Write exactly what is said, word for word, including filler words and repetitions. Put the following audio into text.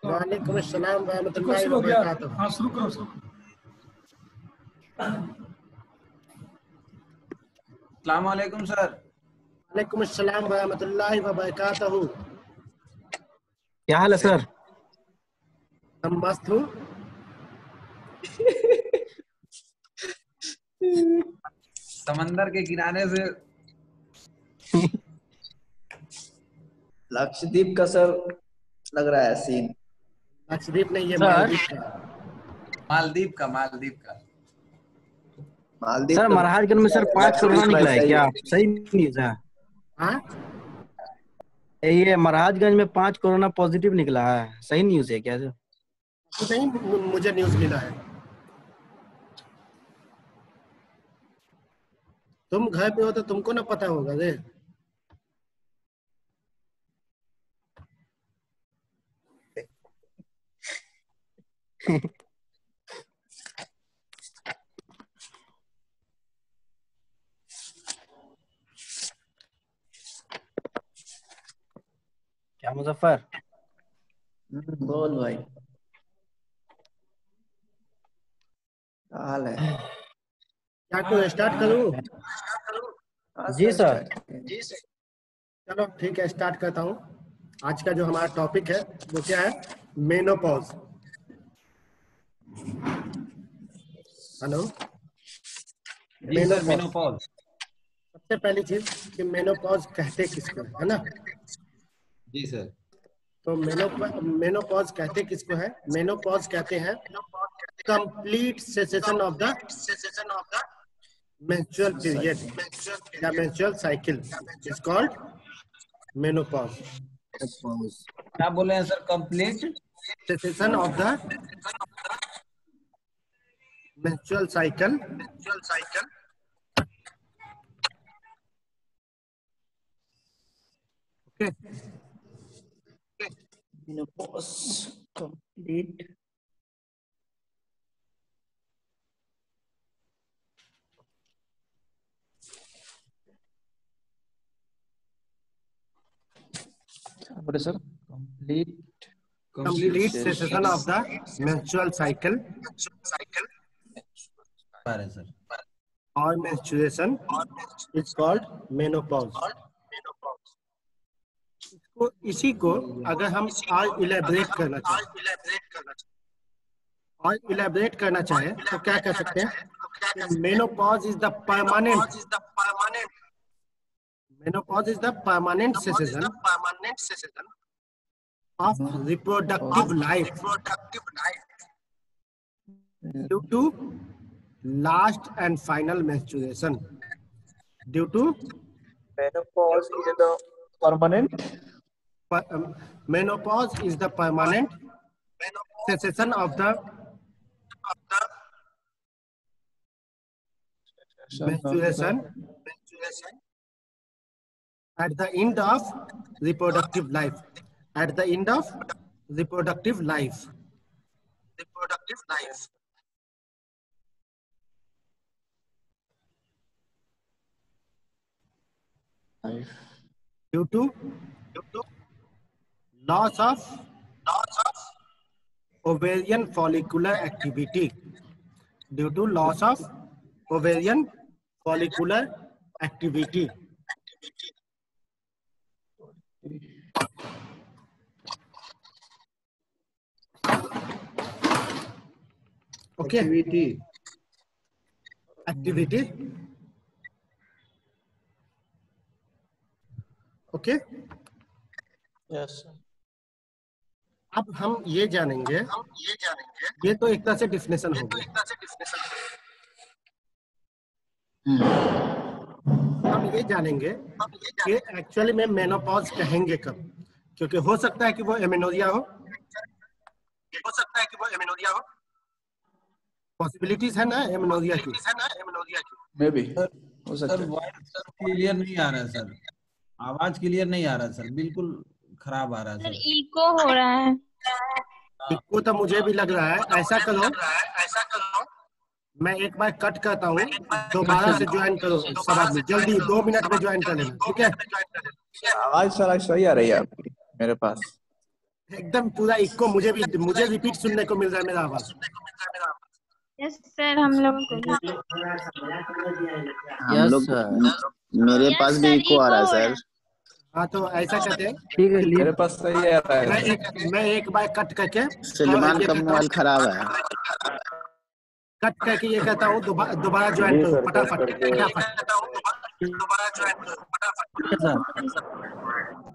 वालेकुम अस्सलाम व देखो रहमतुल्लाहि शुरू व हो गया। बरकातुहू। हाँ शुरू करो शुरू। अस्सलाम वालेकुम सर। वालेकुम अस्सलाम व रहमतुल्लाहि व बरकातुहू। क्या हाल है सर? हम मस्त हूँ। समंदर के किनारे से लक्षद्वीप का सर लग रहा है सीन। लक्षद्वीप नहीं, ये सर? मालदीव का। मालदीव का मालदीव का मालदीव सर तो महाराजगंज में सर पांच कोरोना लक्षद्वीप निकला है वैसा ही क्या? है। सही न्यूज है? हाँ, ये महाराजगंज में पांच कोरोना पॉजिटिव निकला है, सही न्यूज है क्या? नहीं मु- मुझे न्यूज मिला है। तुम घर पे हो तो तुमको ना पता होगा रे। क्या मुजफ्फर? हम्म, बोल भाई क्या हाल है? क्या को स्टार्ट करूँ? हाँ, जी सर। start करें। चलो ठीक है, स्टार्ट करता हूँ। आज का जो हमारा टॉपिक है वो क्या है? मेनोपॉज। हेलो, जी सर मेनोपॉज। सबसे पहली चीज कि मेनोपॉज कहते किसको है, है ना? जी सर। तो मेनोपॉज मेनोपॉज कहते किसको है? मेनोपॉज कहते हैं complete cessation of the menstrual period या menstrual cycle is called menopause. क्या बोले हैं sir? Complete Cessation of the menstrual cycle okay. Menopause complete बोले sir complete complete cessation of the menstrual cycle है sir. or menstruation is called menopause. इसको इसी को अगर हम और इलेबरेट करना चाहें और इलेबरेट करना चाहें तो क्या कह सकते हैं? Menopause is the permanent menopause is the permanent cessation of reproductive life due to last and final menstruation. Due to menopause is the permanent per- um, menopause is the permanent cessation of the menstruation at the end of reproductive life. At the end of reproductive life. Reproductive life. Due to loss of ovarian follicular activity. Due to loss of ovarian follicular activity. Okay. activity Activity. Okay. yes अब हम ये जानेंगे, ये तो एक तरह से definition हो गया। हम ये जानेंगे कि एक्चुअली में मेनोपॉज कहेंगे कब, क्योंकि हो सकता है कि वो एमेनोरिया हो हो सकता है कि वो एमेनोरिया हो पॉसिबिलिटीज है ना एमेनोरिया की मे बी हो सर सकता है। वॉइस सर क्लियर नहीं आ रहा है सर। आवाज क्लियर नहीं आ रहा है सर, बिल्कुल खराब आ रहा है सर सर। इको हो रहा है। इनको तो मुझे भी लग रहा है। ऐसा करो, मैं एक बार कट करता हूँ, दोबारा से ज्वाइन करो सब आदमी, जल्दी दो मिनट में ज्वाइन कर लेना, ठीक है? आवाज सारा सही आ रही है आपकी मेरे पास। एकदम पूरा इको, मुझे भी मुझे रिपीट सुनने को मिल रहा है मेरा आवाज। यस सर, हम लोगों को भी। हम यस लोग सर। मेरे Yes, पास भी sir, इको आ रहा है echo हो सर। हाँ तो ऐसा करते हैं, ठीक है, मेरे लीव। पास सही आ रहा मैं है। एक मैं एक बार कट करके सलमान ये का कहता मोबाइल हूँ, खराब है। कट करके ये कहता हूँ दोबारा दोबारा ज्वाइन करो फटाफट फटाफट। ठीक है सर।